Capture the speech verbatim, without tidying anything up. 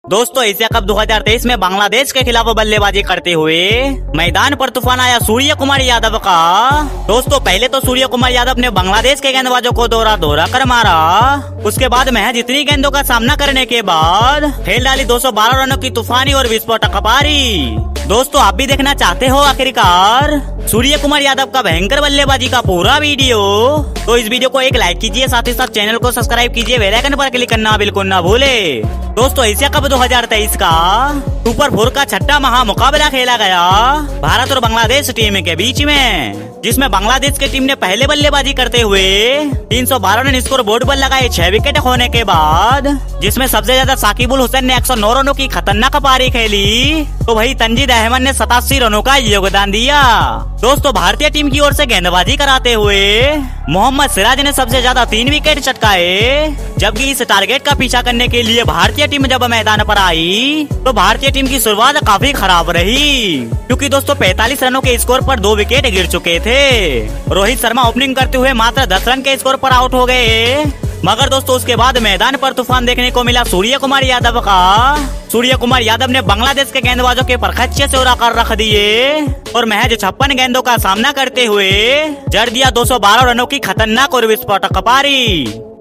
दोस्तों Asia cup दो हज़ार तेईस में बांग्लादेश के खिलाफ बल्लेबाजी करते हुए मैदान पर तूफान आया सूर्य कुमार यादव का। दोस्तों पहले तो सूर्य कुमार यादव ने बांग्लादेश के गेंदबाजों को दौरा दौरा कर मारा। उसके बाद महज इतनी गेंदों का सामना करने के बाद खेल डाली दो सौ बारह रनों की तूफानी और विस्फोटक पारी। दोस्तों आप भी देखना चाहते हो आखिरकार सूर्य कुमार यादव का भयंकर बल्लेबाजी का पूरा वीडियो, तो इस वीडियो को एक लाइक कीजिए, साथ ही साथ चैनल को सब्सक्राइब कीजिए, बेल आइकन पर क्लिक करना बिल्कुल ना भूले। दोस्तों एशिया कप दो हज़ार तेईस का सुपर फोर का छठा महामुकाबला खेला गया भारत और बांग्लादेश टीम के बीच में, जिसमें बांग्लादेश की टीम ने पहले बल्लेबाजी करते हुए तीन सौ बारह रन स्कोर बोर्ड पर लगाए छह विकेट खोने के बाद, जिसमें सबसे ज्यादा साकिब उल हुसैन ने एक सौ नौ रनों की खतरनाक पारी खेली, तो वही तंजीद अहमद ने सतासी रनों का योगदान दिया। दोस्तों भारतीय टीम की ओर से गेंदबाजी कराते हुए मोहम्मद सिराज ने सबसे ज्यादा तीन विकेट चटकाए, जबकि इस टारगेट का पीछा करने के लिए भारतीय टीम जब मैदान पर आई तो भारतीय टीम की शुरुआत काफी खराब रही, क्योंकि दोस्तों पैंतालीस रनों के स्कोर पर दो विकेट गिर चुके थे। रोहित शर्मा ओपनिंग करते हुए मात्र दस रन के स्कोर पर आउट हो गए, मगर दोस्तों उसके बाद मैदान पर तूफान देखने को मिला सूर्य कुमार यादव का। सूर्य कुमार यादव ने बांग्लादेश के गेंदबाजों के परखच्चे से उड़ाकर रख दिए और महज छप्पन गेंदों का सामना करते हुए जड़ दिया दो सौ बारह रनों की खतरनाक और विस्फोटक पारी।